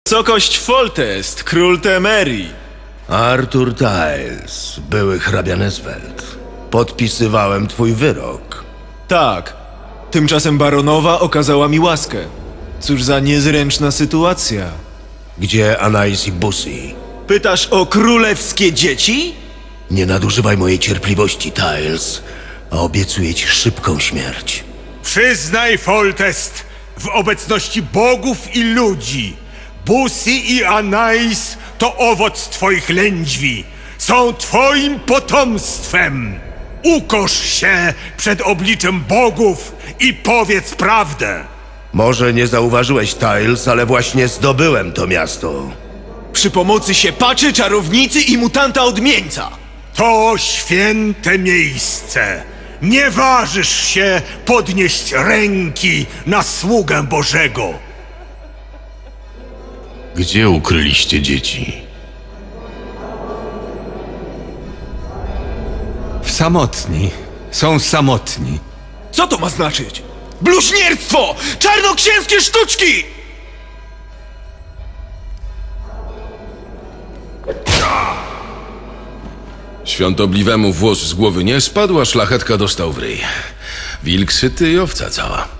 Wysokość Foltest, król Temerii. Arthur Tyles, były hrabia Nesvelt. Podpisywałem twój wyrok. Tak. Tymczasem baronowa okazała mi łaskę. Cóż za niezręczna sytuacja. Gdzie Anais i Bussy? Pytasz o królewskie dzieci? Nie nadużywaj mojej cierpliwości, Tyles, a obiecuję ci szybką śmierć. Przyznaj, Foltest, w obecności bogów i ludzi, Bussy i Anais to owoc twoich lędźwi. Są twoim potomstwem. Ukosz się przed obliczem bogów i powiedz prawdę. Może nie zauważyłeś, Tyles, ale właśnie zdobyłem to miasto. Przy pomocy siepaczy, czarownicy i mutanta odmieńca. To święte miejsce. Nie ważysz się podnieść ręki na sługę Bożego. Gdzie ukryliście dzieci? Samotni. Są samotni. Co to ma znaczyć? Bluźnierstwo! Czarnoksięskie sztuczki! Świątobliwemu włos z głowy nie spadł, a szlachetka dostał w ryj. Wilk syty i owca cała.